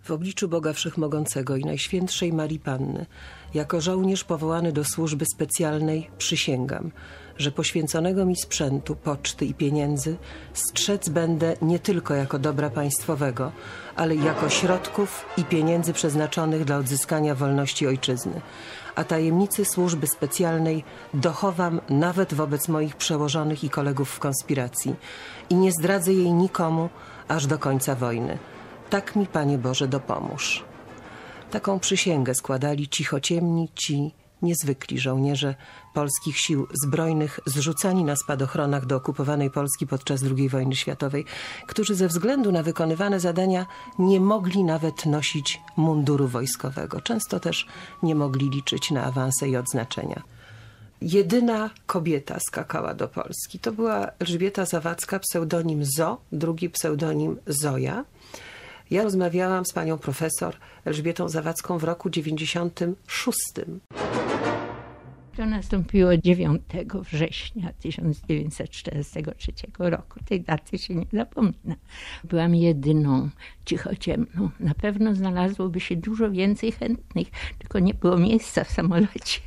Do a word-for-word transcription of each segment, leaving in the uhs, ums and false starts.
W obliczu Boga Wszechmogącego i Najświętszej Marii Panny, jako żołnierz powołany do służby specjalnej, przysięgam, że poświęconego mi sprzętu, poczty i pieniędzy strzec będę nie tylko jako dobra państwowego, ale i jako środków i pieniędzy przeznaczonych dla odzyskania wolności ojczyzny. A tajemnicy służby specjalnej dochowam nawet wobec moich przełożonych i kolegów w konspiracji i nie zdradzę jej nikomu aż do końca wojny. Tak mi, Panie Boże, dopomóż. Taką przysięgę składali cichociemni ci niezwykli żołnierze polskich sił zbrojnych zrzucani na spadochronach do okupowanej Polski podczas drugiej wojny światowej, którzy ze względu na wykonywane zadania nie mogli nawet nosić munduru wojskowego. Często też nie mogli liczyć na awanse i odznaczenia. Jedyna kobieta skakała do Polski. To była Elżbieta Zawadzka, pseudonim Zo, drugi pseudonim Zoja. Ja rozmawiałam z panią profesor Elżbietą Zawadzką w roku dziewięćdziesiątym szóstym. To nastąpiło dziewiątego września tysiąc dziewięćset czterdziestego trzeciego roku. Tej daty się nie zapomina. Byłam jedyną cichociemną. Na pewno znalazłoby się dużo więcej chętnych, tylko nie było miejsca w samolocie.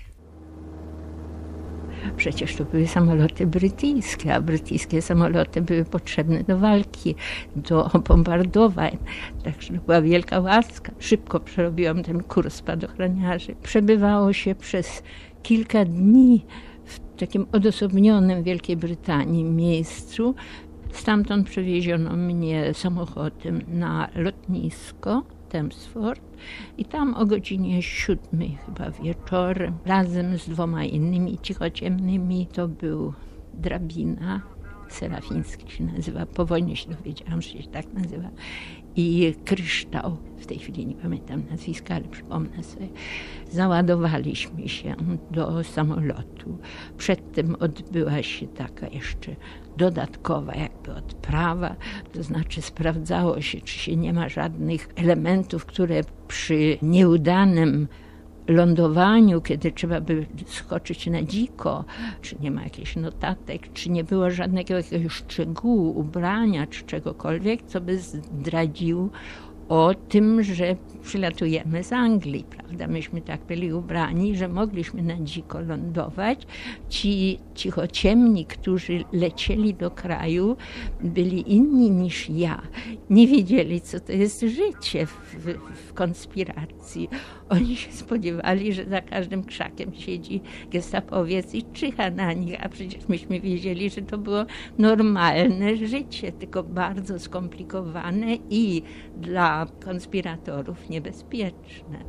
Przecież to były samoloty brytyjskie, a brytyjskie samoloty były potrzebne do walki, do bombardowań. Także to była wielka łaska. Szybko przerobiłam ten kurs spadochroniarzy. Przebywało się przez kilka dni w takim odosobnionym Wielkiej Brytanii miejscu. Stamtąd przewieziono mnie samochodem na lotnisko Thamesford i tam o godzinie siódmej chyba wieczorem razem z dwoma innymi cichociemnymi, to był Drabina, Serafiński się nazywa, po wojnie się dowiedziałam, że się tak nazywa, i Kryształ, w tej chwili nie pamiętam nazwiska, ale przypomnę sobie. Załadowaliśmy się do samolotu. Przedtem odbyła się taka jeszcze dodatkowa jakby odprawa, to znaczy sprawdzało się, czy się nie ma żadnych elementów, które przy nieudanym lądowaniu, kiedy trzeba by skoczyć na dziko, czy nie ma jakichś notatek, czy nie było żadnego jakiegoś szczegółu, ubrania, czy czegokolwiek, co by zdradził o tym, że przylatujemy z Anglii, prawda? Myśmy tak byli ubrani, że mogliśmy na dziko lądować. Ci cichociemni, którzy lecieli do kraju, byli inni niż ja. Nie wiedzieli, co to jest życie w, w konspiracji. Oni się spodziewali, że za każdym krzakiem siedzi gestapowiec i czyha na nich, a przecież myśmy wiedzieli, że to było normalne życie, tylko bardzo skomplikowane i dla konspiratorów niebezpieczne.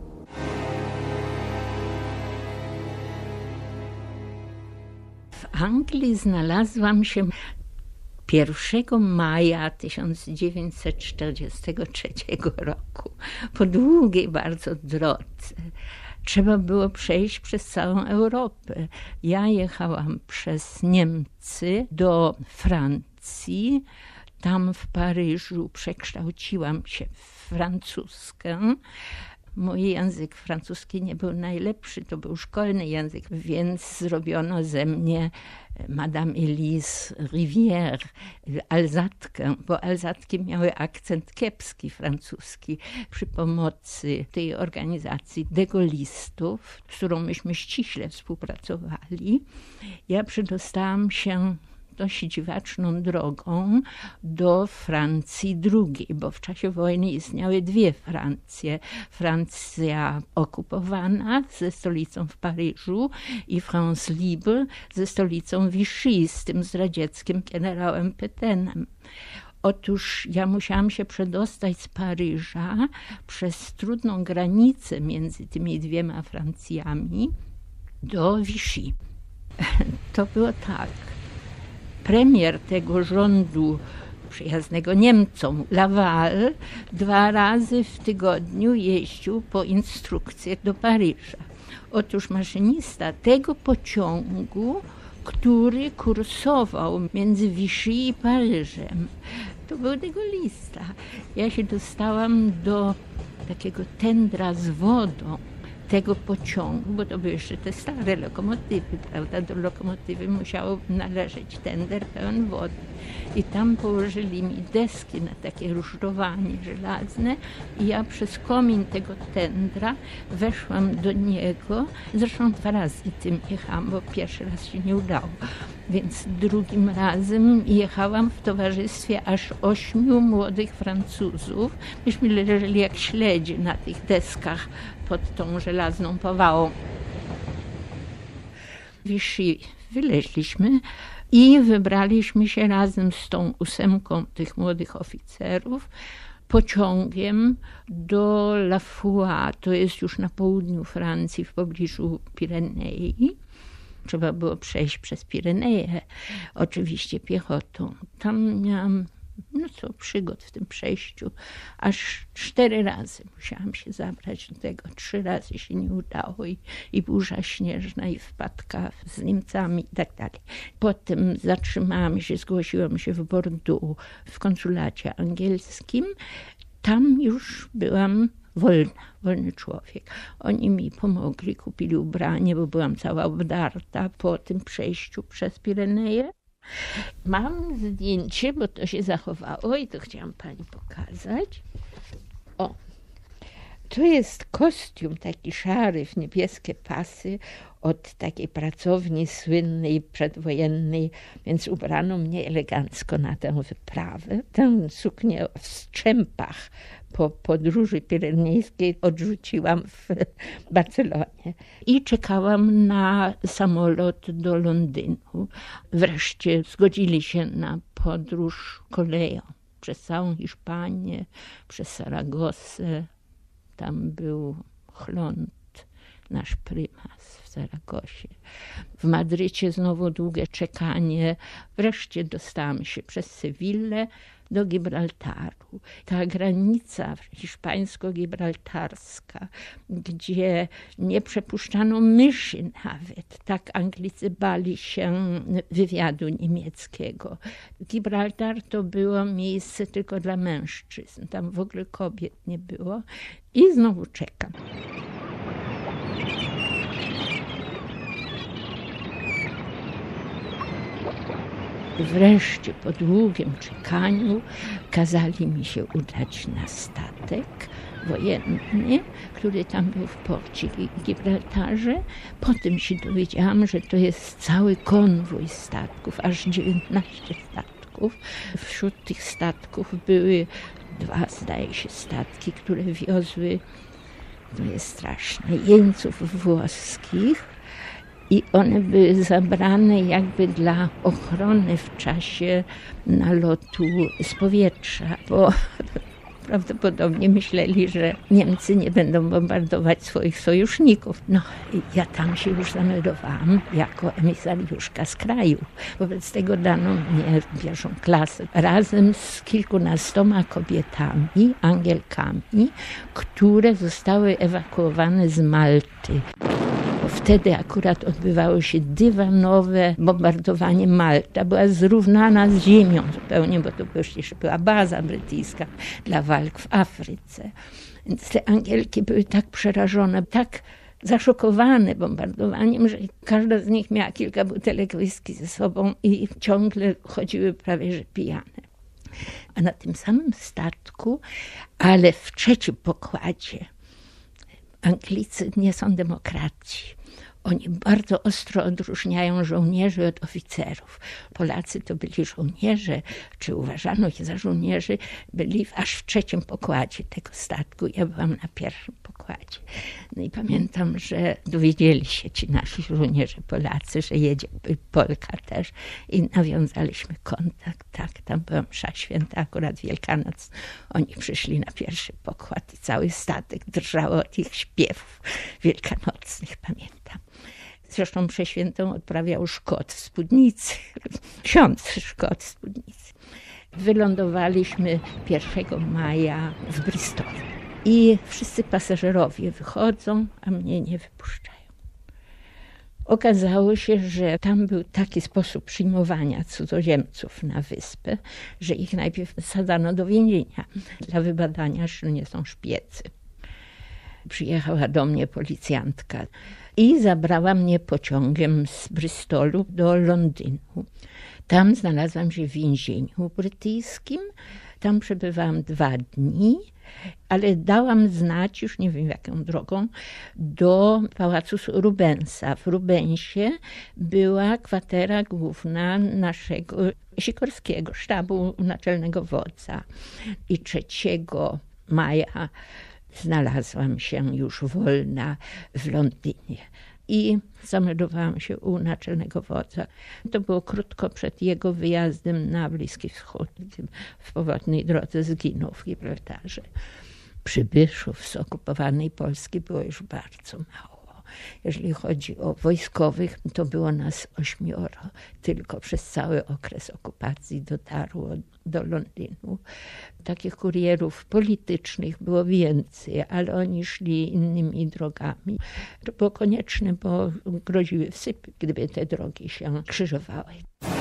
W Anglii znalazłam się pierwszego maja tysiąc dziewięćset czterdziestego trzeciego roku, po długiej bardzo drodze. Trzeba było przejść przez całą Europę. Ja jechałam przez Niemcy do Francji. Tam w Paryżu przekształciłam się w francuskę. Mój język francuski nie był najlepszy, to był szkolny język, więc zrobiono ze mnie Madame Elise Rivière, Alzatkę, bo Alzatki miały akcent kiepski francuski. Przy pomocy tej organizacji degolistów, z którą myśmy ściśle współpracowali, ja przedostałam się dość dziwaczną drogą do Francji drugiej, bo w czasie wojny istniały dwie Francje. Francja okupowana ze stolicą w Paryżu i France Libre ze stolicą Vichy, z tym zdradzieckim generałem Pétainem. Otóż ja musiałam się przedostać z Paryża przez trudną granicę między tymi dwiema Francjami do Vichy. To było tak. Premier tego rządu przyjaznego Niemcom, Laval, dwa razy w tygodniu jeździł po instrukcję do Paryża. Otóż maszynista tego pociągu, który kursował między Vichy i Paryżem, to był degolista. Ja się dostałam do takiego tendra z wodą tego pociągu, bo to były jeszcze te stare lokomotywy, prawda? Do lokomotywy musiał należeć tender pełen wody. I tam położyli mi deski na takie rusztowanie żelazne i ja przez komin tego tendra weszłam do niego. Zresztą dwa razy tym jechałam, bo pierwszy raz się nie udało. Więc drugim razem jechałam w towarzystwie aż ośmiu młodych Francuzów. Myśmy leżeli jak śledzie na tych deskach pod tą żelazną powałą. Vichy wyleźliśmy i wybraliśmy się razem z tą ósemką tych młodych oficerów pociągiem do La Foix. To jest już na południu Francji, w pobliżu Pirenei. Trzeba było przejść przez Pireneje, oczywiście piechotą. Tam miałam, no co, przygód w tym przejściu. Aż cztery razy musiałam się zabrać do tego. Trzy razy się nie udało i, i burza śnieżna, i wpadka z Niemcami i tak dalej. Potem zatrzymałam się, zgłosiłam się w Bordeaux, w konsulacie angielskim. Tam już byłam wolna, wolny człowiek. Oni mi pomogli, kupili ubranie, bo byłam cała obdarta po tym przejściu przez Pireneje. Mam zdjęcie, bo to się zachowało i to chciałam pani pokazać. O, to jest kostium taki szary w niebieskie pasy od takiej pracowni słynnej, przedwojennej, więc ubrano mnie elegancko na tę wyprawę. Tę suknię w strzępach po podróży pirenejskiej odrzuciłam w Barcelonie i czekałam na samolot do Londynu. Wreszcie zgodzili się na podróż koleją przez całą Hiszpanię, przez Saragosę. Tam był Chlont, nasz prymas w Saragosie. W Madrycie znowu długie czekanie. Wreszcie dostałam się przez Sewillę do Gibraltaru. Ta granica hiszpańsko-gibraltarska, gdzie nie przepuszczano myszy nawet. Tak Anglicy bali się wywiadu niemieckiego. Gibraltar to było miejsce tylko dla mężczyzn. Tam w ogóle kobiet nie było. I znowu czekam. Wreszcie po długim czekaniu kazali mi się udać na statek wojenny, który tam był w porcie Gibraltarze. Potem się dowiedziałam, że to jest cały konwój statków, aż dziewiętnaście statków. Wśród tych statków były dwa, zdaje się, statki, które wiozły, to jest straszne, jeńców włoskich. I one były zabrane jakby dla ochrony w czasie nalotu z powietrza, bo prawdopodobnie myśleli, że Niemcy nie będą bombardować swoich sojuszników. No i ja tam się już zameldowałam jako emisariuszka z kraju. Wobec tego dano mnie pierwszą klasę razem z kilkunastoma kobietami, Angielkami, które zostały ewakuowane z Malty. Wtedy akurat odbywało się dywanowe bombardowanie. Malta była zrównana z ziemią zupełnie, bo to przecież była baza brytyjska dla walk w Afryce. Więc te Angielki były tak przerażone, tak zaszokowane bombardowaniem, że każda z nich miała kilka butelek whisky ze sobą i ciągle chodziły prawie że pijane. A na tym samym statku, ale w trzecim pokładzie, Anglicy nie są demokraci. Oni bardzo ostro odróżniają żołnierzy od oficerów. Polacy to byli żołnierze, czy uważano ich za żołnierzy, byli aż w trzecim pokładzie tego statku. Ja byłam na pierwszym pokładzie. No i pamiętam, że dowiedzieli się ci nasi żołnierze Polacy, że jedzie Polka też i nawiązaliśmy kontakt. Tak, tam była msza święta, akurat Wielkanoc. Oni przyszli na pierwszy pokład i cały statek drżał od ich śpiewów wielkanocnych, pamiętam. Zresztą mszę świętą odprawiał Szkot w spódnicy, ksiądz Szkot w spódnicy. Wylądowaliśmy pierwszego maja w Bristolu i wszyscy pasażerowie wychodzą, a mnie nie wypuszczają. Okazało się, że tam był taki sposób przyjmowania cudzoziemców na wyspę, że ich najpierw sadzano do więzienia dla wybadania, czy nie są szpiecy. Przyjechała do mnie policjantka i zabrała mnie pociągiem z Bristolu do Londynu. Tam znalazłam się w więzieniu brytyjskim. Tam przebywałam dwa dni, ale dałam znać, już nie wiem jaką drogą, do pałacu Rubensa. W Rubensie była kwatera główna naszego Sikorskiego, sztabu naczelnego wodza. I trzeciego maja znalazłam się już wolna w Londynie. I zameldowałam się u naczelnego wodza. To było krótko przed jego wyjazdem na Bliski Wschód. W powrotnej drodze zginął w Gibraltarze. Przybyszów z okupowanej Polski było już bardzo mało. Jeżeli chodzi o wojskowych, to było nas ośmioro. Tylko przez cały okres okupacji dotarło do Londynu. Takich kurierów politycznych było więcej, ale oni szli innymi drogami. To było konieczne, bo groziły wsypy, gdyby te drogi się krzyżowały.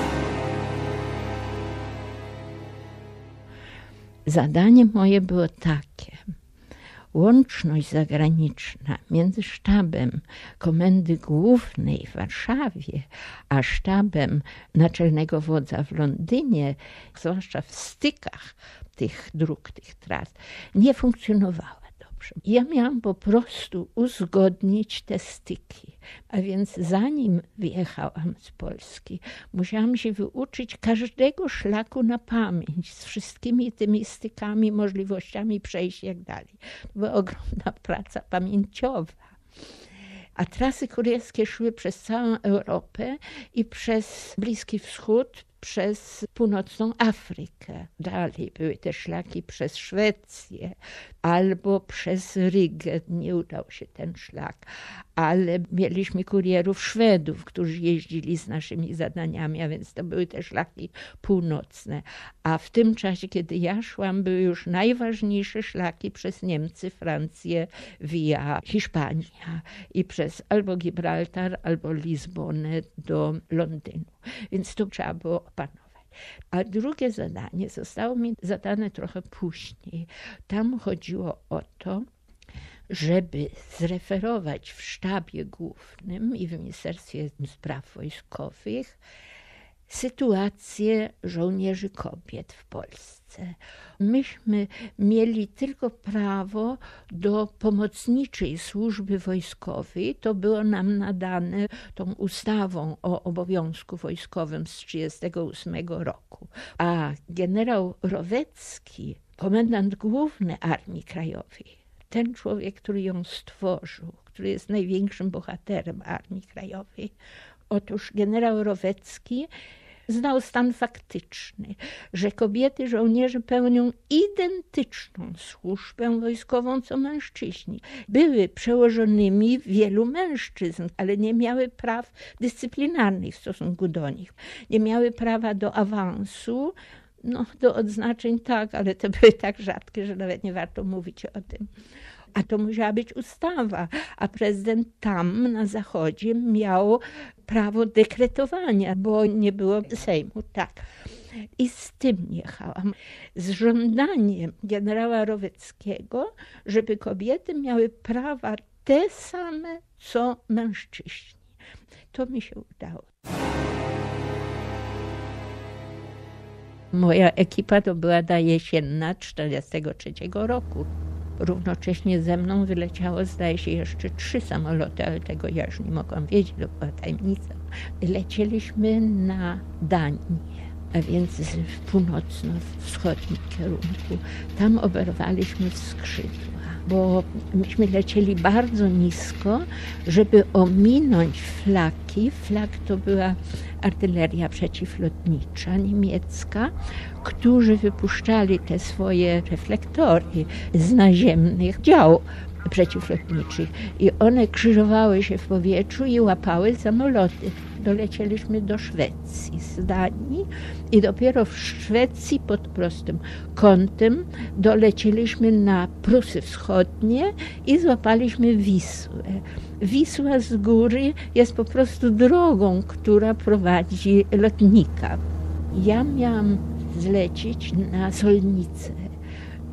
Zadanie moje było takie. Łączność zagraniczna między sztabem Komendy Głównej w Warszawie, a sztabem naczelnego wodza w Londynie, zwłaszcza w stykach tych dróg, tych tras, nie funkcjonowała dobrze. Ja miałam po prostu uzgodnić te styki, a więc zanim wyjechałam z Polski, musiałam się wyuczyć każdego szlaku na pamięć, z wszystkimi tymi stykami, możliwościami przejść i jak dalej. To była ogromna praca pamięciowa. A trasy kurierskie szły przez całą Europę i przez Bliski Wschód, przez północną Afrykę. Dalej były te szlaki przez Szwecję albo przez Rygę. Nie udał się ten szlak, ale mieliśmy kurierów Szwedów, którzy jeździli z naszymi zadaniami, a więc to były te szlaki północne. A w tym czasie, kiedy ja szłam, były już najważniejsze szlaki przez Niemcy, Francję, via Hiszpania i przez albo Gibraltar, albo Lizbonę do Londynu. Więc to trzeba było opanować. A drugie zadanie zostało mi zadane trochę później. Tam chodziło o to, żeby zreferować w sztabie głównym i w Ministerstwie Spraw Wojskowych sytuację żołnierzy kobiet w Polsce. Myśmy mieli tylko prawo do pomocniczej służby wojskowej. To było nam nadane tą ustawą o obowiązku wojskowym z tysiąc dziewięćset trzydziestego ósmego roku. A generał Rowecki, komendant główny Armii Krajowej, ten człowiek, który ją stworzył, który jest największym bohaterem Armii Krajowej, otóż generał Rowecki znał stan faktyczny, że kobiety żołnierze pełnią identyczną służbę wojskową co mężczyźni. Były przełożonymi wielu mężczyzn, ale nie miały praw dyscyplinarnych w stosunku do nich. Nie miały prawa do awansu, no do odznaczeń tak, ale to były tak rzadkie, że nawet nie warto mówić o tym. A to musiała być ustawa, a prezydent tam na zachodzie miał prawo dekretowania, bo nie było Sejmu, tak. I z tym jechałam, z żądaniem generała Roweckiego, żeby kobiety miały prawa te same, co mężczyźni. To mi się udało. Moja ekipa to była ta jesienna czterdziestego trzeciego roku. Równocześnie ze mną wyleciało, zdaje się, jeszcze trzy samoloty, ale tego ja już nie mogłam wiedzieć, to była tajemnica. Lecieliśmy na Danię, a więc w północno-wschodnim kierunku. Tam oberwaliśmy w skrzydła, bo myśmy lecieli bardzo nisko, żeby ominąć flaki. Flak to była artyleria przeciwlotnicza niemiecka, którzy wypuszczali te swoje reflektory z naziemnych dział przeciwlotniczych i one krzyżowały się w powietrzu i łapały samoloty. Dolecieliśmy do Szwecji z Danii i dopiero w Szwecji pod prostym kątem dolecieliśmy na Prusy Wschodnie i złapaliśmy Wisłę. Wisła z góry jest po prostu drogą, która prowadzi lotnika. Ja miałam zlecieć na Solnicę.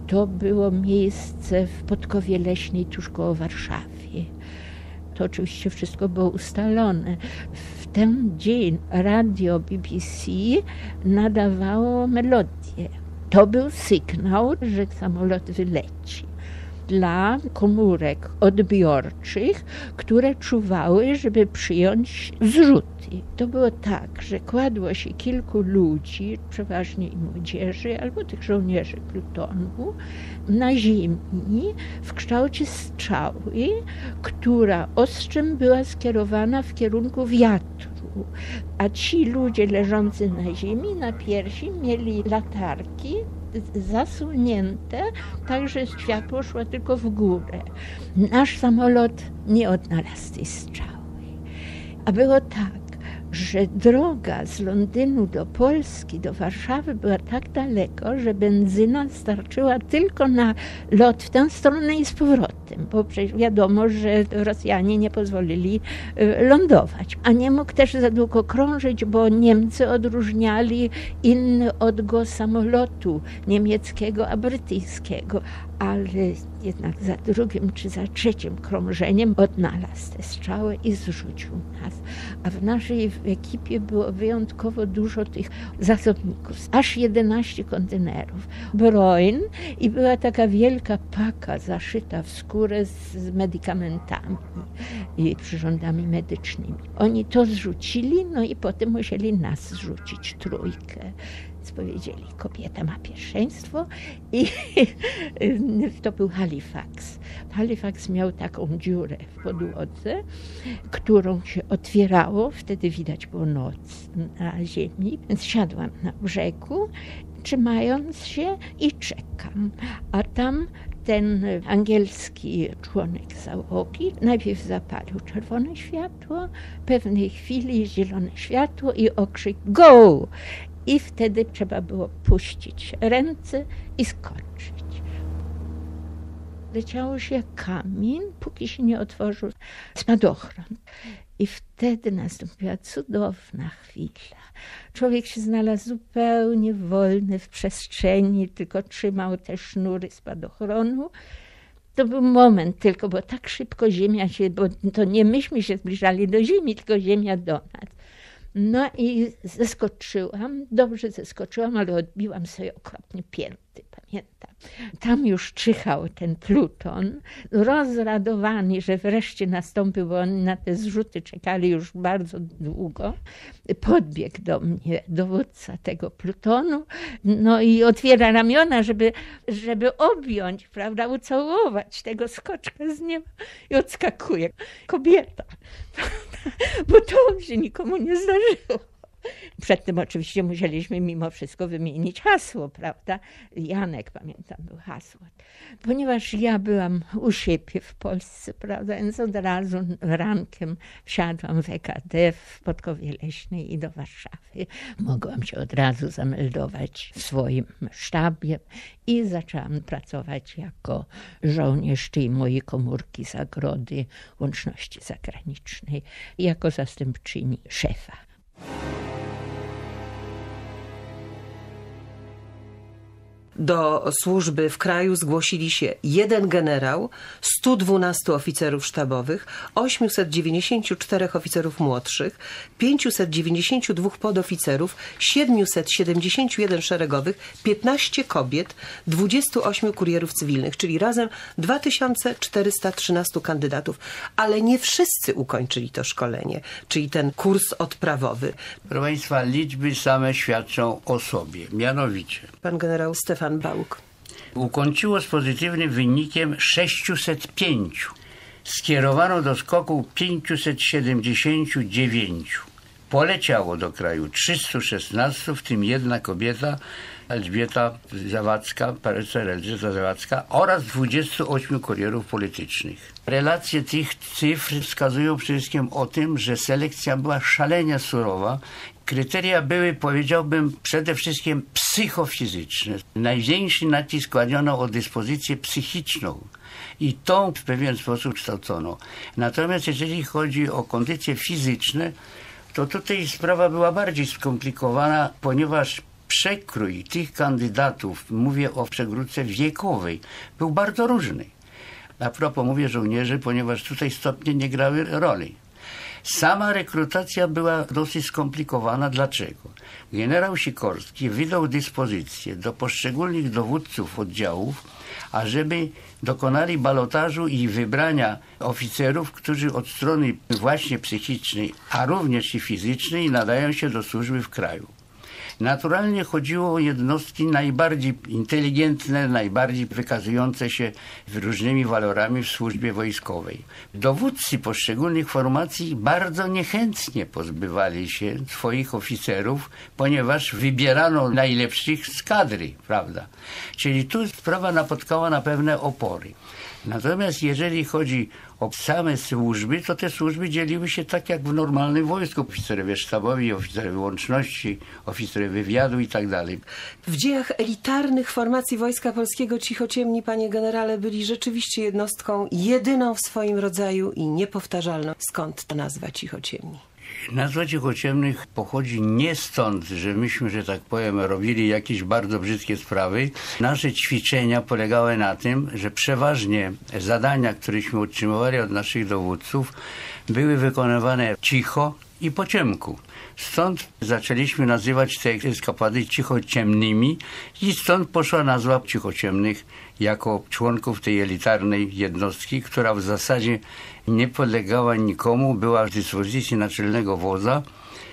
To było miejsce w Podkowie Leśnej tuż koło Warszawy. To oczywiście wszystko było ustalone. W ten dzień radio B B C nadawało melodię. To był sygnał, że samolot wyleci. Dla komórek odbiorczych, które czuwały, żeby przyjąć zrzuty. To było tak, że kładło się kilku ludzi, przeważnie i młodzieży, albo tych żołnierzy plutonu, na ziemi w kształcie strzały, która ostrzem była skierowana w kierunku wiatru. A ci ludzie leżący na ziemi, na piersi, mieli latarki zasunięte, tak że światło szło tylko w górę. Nasz samolot nie odnalazł tej strzały. A było tak, że droga z Londynu do Polski, do Warszawy była tak daleko, że benzyna starczyła tylko na lot w tę stronę i z powrotem, bo przecież wiadomo, że Rosjanie nie pozwolili lądować. A nie mógł też za długo krążyć, bo Niemcy odróżniali inny odgłos samolotu niemieckiego a brytyjskiego. Ale jednak za drugim czy za trzecim krążeniem odnalazł tę strzałę i zrzucił nas. A w naszej ekipie było wyjątkowo dużo tych zasobników. Aż jedenaście kontenerów. Broń i była taka wielka paka zaszyta w skórę z, z medykamentami i przyrządami medycznymi. Oni to zrzucili, no i potem musieli nas zrzucić, trójkę. Powiedzieli, kobieta ma pierwszeństwo i to był Halifax. Halifax miał taką dziurę w podłodze, którą się otwierało, wtedy widać było noc na ziemi, więc siadłam na brzegu, trzymając się i czekam, a tam ten angielski członek załogi najpierw zapalił czerwone światło, w pewnej chwili zielone światło i okrzyk go! I wtedy trzeba było puścić ręce i skoczyć. Leciało się jak kamień, póki się nie otworzył spadochron. I wtedy nastąpiła cudowna chwila. Człowiek się znalazł zupełnie wolny w przestrzeni, tylko trzymał te sznury spadochronu. To był moment tylko, bo tak szybko ziemia się, bo to nie myśmy się zbliżali do ziemi, tylko ziemia do nas. No i zeskoczyłam, dobrze zeskoczyłam, ale odbiłam sobie okropnie pięty, pamiętam. Tam już czyhał ten pluton, rozradowany, że wreszcie nastąpił, bo oni na te zrzuty czekali już bardzo długo. Podbiegł do mnie dowódca tego plutonu, no i otwiera ramiona, żeby, żeby objąć, prawda, ucałować tego skoczka z nieba i odskakuje. Kobieta, bo to się nikomu nie zdarzyło. Przedtem oczywiście musieliśmy mimo wszystko wymienić hasło, prawda? Janek, pamiętam, był hasło. Ponieważ ja byłam u siebie w Polsce, prawda, więc od razu rankiem wsiadłam w E K D w Podkowie Leśnej i do Warszawy. Mogłam się od razu zameldować w swoim sztabie i zaczęłam pracować jako żołnierz tej mojej komórki Zagrody Łączności Zagranicznej, jako zastępczyni szefa. Do służby w kraju zgłosili się jeden generał, sto dwanaście oficerów sztabowych, osiemset dziewięćdziesiąt cztery oficerów młodszych, pięćset dziewięćdziesiąt dwa podoficerów, siedemset siedemdziesiąt jeden szeregowych, piętnaście kobiet, dwadzieścia osiem kurierów cywilnych, czyli razem dwa tysiące czterysta trzynaście kandydatów. Ale nie wszyscy ukończyli to szkolenie, czyli ten kurs odprawowy. Proszę Państwa, liczby same świadczą o sobie. Mianowicie Pan generał Stefan Bałk ukończyło z pozytywnym wynikiem sześćset pięć. Skierowano do skoku pięćset siedemdziesiąt dziewięć. Poleciało do kraju trzysta szesnaście, w tym jedna kobieta, Elżbieta Zawadzka, Elżbieta Zawadzka oraz dwudziestu ośmiu kurierów politycznych. Relacje tych cyfr wskazują przede wszystkim o tym, że selekcja była szalenie surowa. Kryteria były, powiedziałbym, przede wszystkim psychofizyczne. Największy nacisk kładziono o dyspozycję psychiczną i tą w pewien sposób kształcono. Natomiast jeżeli chodzi o kondycje fizyczne, to tutaj sprawa była bardziej skomplikowana, ponieważ przekrój tych kandydatów, mówię o przegródce wiekowej, był bardzo różny. A propos mówię żołnierzy, ponieważ tutaj stopnie nie grały roli. Sama rekrutacja była dosyć skomplikowana. Dlaczego? Generał Sikorski wydał dyspozycję do poszczególnych dowódców oddziałów, ażeby dokonali balotażu i wybrania oficerów, którzy od strony właśnie psychicznej, a również i fizycznej nadają się do służby w kraju. Naturalnie chodziło o jednostki najbardziej inteligentne, najbardziej wykazujące się różnymi walorami w służbie wojskowej. Dowódcy poszczególnych formacji bardzo niechętnie pozbywali się swoich oficerów, ponieważ wybierano najlepszych z kadry, prawda? Czyli tu sprawa napotkała na pewne opory. Natomiast jeżeli chodzi o same służby, to te służby dzieliły się tak jak w normalnym wojsku. Oficerowie sztabowi, oficerowie łączności, oficerowie wywiadu i tak dalej. W dziejach elitarnych formacji Wojska Polskiego cichociemni, panie generale, byli rzeczywiście jednostką jedyną w swoim rodzaju i niepowtarzalną. Skąd ta nazwa cichociemni? Nazwa cichociemnych pochodzi nie stąd, że myśmy, że tak powiem, robili jakieś bardzo brzydkie sprawy. Nasze ćwiczenia polegały na tym, że przeważnie zadania, któreśmy otrzymywali od naszych dowódców, były wykonywane cicho i po ciemku. Stąd zaczęliśmy nazywać te eskapady cichociemnymi i stąd poszła nazwa cichociemnych jako członków tej elitarnej jednostki, która w zasadzie nie podlegała nikomu, była w dyspozycji naczelnego wodza,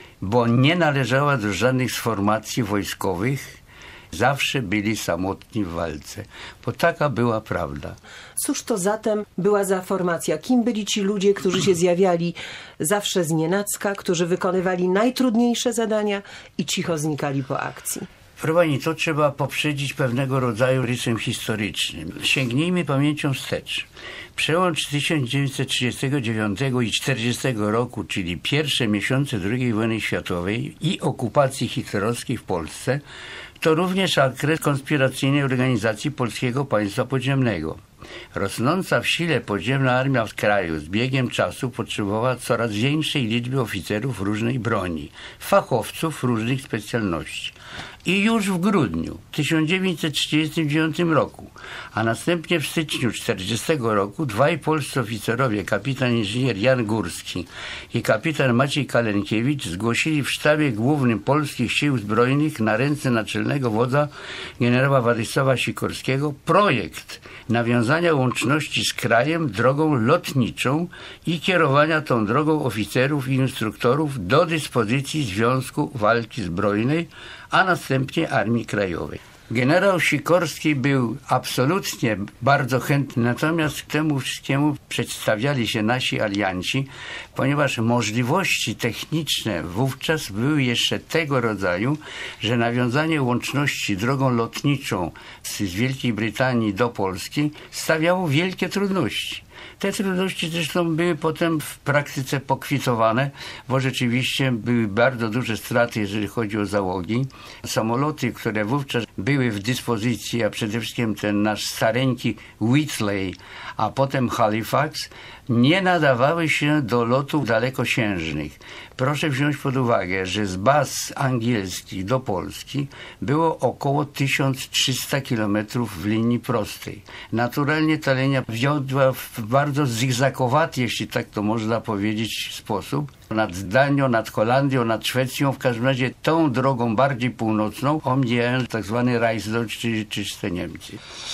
bo nie należała do żadnych z formacji wojskowych. Zawsze byli samotni w walce, bo taka była prawda. Cóż to zatem była za formacja? Kim byli ci ludzie, którzy się zjawiali zawsze znienacka, którzy wykonywali najtrudniejsze zadania i cicho znikali po akcji? Proszę pani, to trzeba poprzedzić pewnego rodzaju rysem historycznym. Sięgnijmy pamięcią wstecz. Przełom tysiąc dziewięćset trzydziestego dziewiątego i czterdziestego roku, czyli pierwsze miesiące drugiej wojny światowej i okupacji hitlerowskiej w Polsce, to również okres konspiracyjnej organizacji Polskiego Państwa Podziemnego. Rosnąca w sile podziemna armia w kraju z biegiem czasu potrzebowała coraz większej liczby oficerów różnej broni, fachowców różnych specjalności. I już w grudniu tysiąc dziewięćset trzydziestego dziewiątego roku, a następnie w styczniu tysiąc dziewięćset czterdziestego roku dwaj polscy oficerowie, kapitan inżynier Jan Górski i kapitan Maciej Kalenkiewicz, zgłosili w sztabie głównym Polskich Sił Zbrojnych na ręce naczelnego wodza generała Władysława Sikorskiego projekt nawiązania łączności z krajem drogą lotniczą i kierowania tą drogą oficerów i instruktorów do dyspozycji Związku Walki Zbrojnej, a następnie Armii Krajowej. Generał Sikorski był absolutnie bardzo chętny, natomiast k temu wszystkiemu przedstawiali się nasi alianci, ponieważ możliwości techniczne wówczas były jeszcze tego rodzaju, że nawiązanie łączności drogą lotniczą z Wielkiej Brytanii do Polski stawiało wielkie trudności. Te trudności zresztą były potem w praktyce pokwitowane, bo rzeczywiście były bardzo duże straty, jeżeli chodzi o załogi. Samoloty, które wówczas były w dyspozycji, a przede wszystkim ten nasz stareńki Whitley, a potem Halifax, nie nadawały się do lotów dalekosiężnych. Proszę wziąć pod uwagę, że z baz angielskich do Polski było około tysiąc trzysta kilometrów w linii prostej. Naturalnie ta linia wiodła w bardzo zigzagowaty, jeśli tak to można powiedzieć, sposób. Nad Danią, nad Holandią, nad Szwecją, w każdym razie tą drogą bardziej północną omijając tak zwany Reisdeutsch, czyli czyste Niemcy.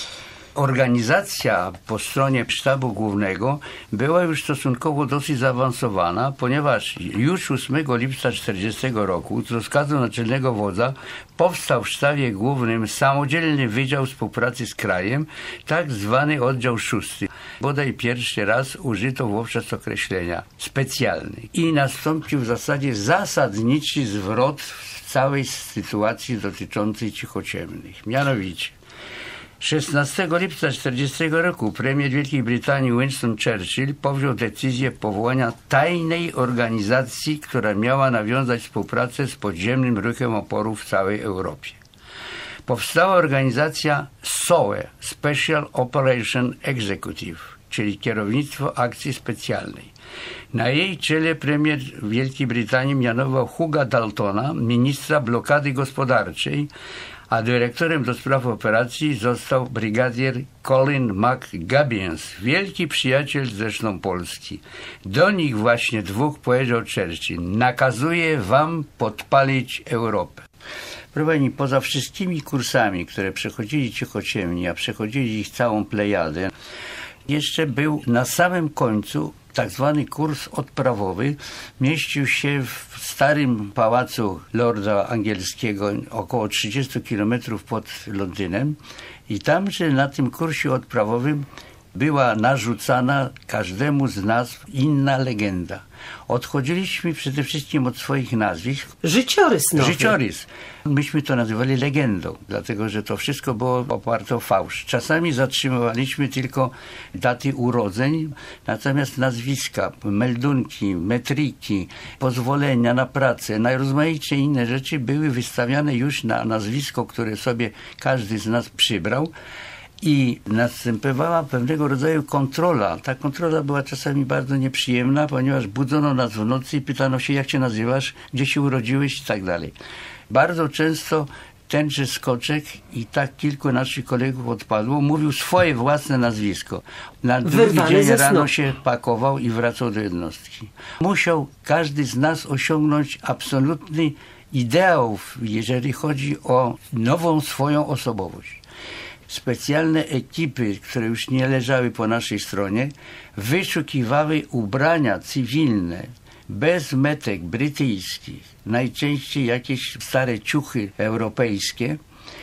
Organizacja po stronie sztabu głównego była już stosunkowo dosyć zaawansowana, ponieważ już ósmego lipca tysiąc dziewięćset czterdziestego roku z rozkazu naczelnego wodza powstał w sztabie głównym samodzielny Wydział Współpracy z Krajem, tak zwany oddział szósty. Bodaj pierwszy raz użyto wówczas określenia specjalny i nastąpił w zasadzie zasadniczy zwrot w całej sytuacji dotyczącej cichociemnych. Mianowicie szesnastego lipca tysiąc dziewięćset czterdziestego roku premier Wielkiej Brytanii Winston Churchill powziął decyzję powołania tajnej organizacji, która miała nawiązać współpracę z podziemnym ruchem oporu w całej Europie. Powstała organizacja S O E, Special Operation Executive, czyli kierownictwo akcji specjalnej. Na jej czele premier Wielkiej Brytanii mianował Huga Daltona, ministra blokady gospodarczej, a dyrektorem do spraw operacji został brygadier Colin McGubbins, wielki przyjaciel zresztą Polski. Do nich właśnie dwóch powiedział Churchill: nakazuje wam podpalić Europę. Proszę pani, poza wszystkimi kursami, które przechodzili cichociemni, a przechodzili ich całą plejadę, jeszcze był na samym końcu tak zwany kurs odprawowy. Mieścił się w starym pałacu lorda angielskiego, około trzydzieści kilometrów pod Londynem. I tamże na tym kursie odprawowym była narzucana każdemu z nas inna legenda. Odchodziliśmy przede wszystkim od swoich nazwisk. Życiorys nowy. Życiorys. Myśmy to nazywali legendą, dlatego że to wszystko było oparte o fałsz. Czasami zatrzymywaliśmy tylko daty urodzeń, natomiast nazwiska, meldunki, metryki, pozwolenia na pracę, najrozmaitsze inne rzeczy były wystawiane już na nazwisko, które sobie każdy z nas przybrał. I następowała pewnego rodzaju kontrola. Ta kontrola była czasami bardzo nieprzyjemna, ponieważ budzono nas w nocy i pytano się, jak się nazywasz, gdzie się urodziłeś i tak dalej. Bardzo często tenże Skoczek i tak kilku naszych kolegów odpadło, mówił swoje własne nazwisko. Na drugi dzień rano się pakował i wracał do jednostki. Musiał każdy z nas osiągnąć absolutny ideał, jeżeli chodzi o nową swoją osobowość. Specjalne ekipy, które już nie leżały po naszej stronie, wyszukiwały ubrania cywilne, bez metek brytyjskich, najczęściej jakieś stare ciuchy europejskie,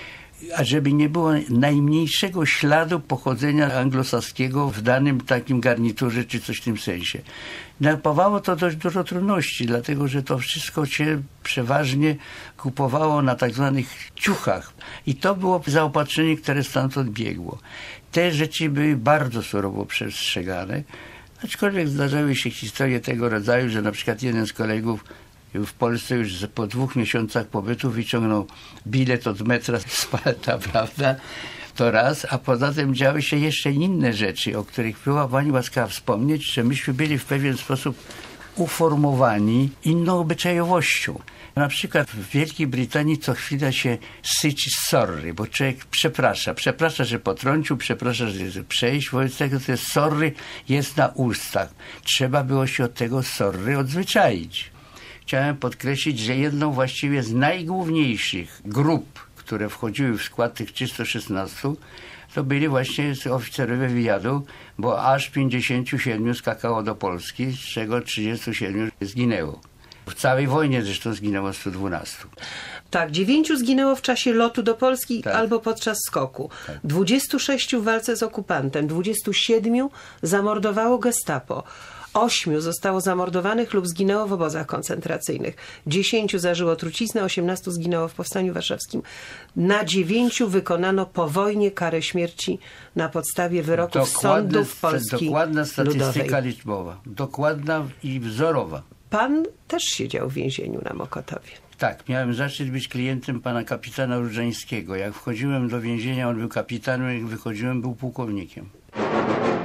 ażeby nie było najmniejszego śladu pochodzenia anglosaskiego w danym takim garniturze czy coś w tym sensie. Napawało to dość dużo trudności, dlatego że to wszystko się przeważnie kupowało na tak zwanych ciuchach. I to było zaopatrzenie, które stamtąd biegło. Te rzeczy były bardzo surowo przestrzegane, aczkolwiek zdarzały się historie tego rodzaju, że na przykład jeden z kolegów w Polsce już po dwóch miesiącach pobytu wyciągnął bilet od metra z palta, prawda? To raz, a poza tym działy się jeszcze inne rzeczy, o których była pani łaskawa wspomnieć, że myśmy byli w pewien sposób uformowani inną obyczajowością. Na przykład w Wielkiej Brytanii co chwila się syci sorry, bo człowiek przeprasza. Przeprasza, że potrącił, przeprasza, że przejść. Wobec tego to jest sorry jest na ustach. Trzeba było się od tego sorry odzwyczaić. Chciałem podkreślić, że jedną właściwie z najgłówniejszych grup, które wchodziły w skład tych trzystu szesnastu, to byli właśnie oficerowie wywiadu, bo aż pięćdziesięciu siedmiu skakało do Polski, z czego trzydziestu siedmiu zginęło. W całej wojnie zresztą zginęło stu dwunastu. Tak, dziewięciu zginęło w czasie lotu do Polski tak. albo podczas skoku. Tak. dwudziestu sześciu w walce z okupantem, dwudziestu siedmiu zamordowało gestapo. Ośmiu zostało zamordowanych lub zginęło w obozach koncentracyjnych. Dziesięciu zażyło truciznę, osiemnastu zginęło w Powstaniu Warszawskim. Na dziewięciu wykonano po wojnie karę śmierci na podstawie wyroków Dokładne, sądów Polski Dokładna statystyka Ludowej. liczbowa. Dokładna i wzorowa. Pan też siedział w więzieniu na Mokotowie. Tak, miałem zaszczyt być klientem pana kapitana Różańskiego. Jak wchodziłem do więzienia, on był kapitanem, jak wychodziłem, był pułkownikiem.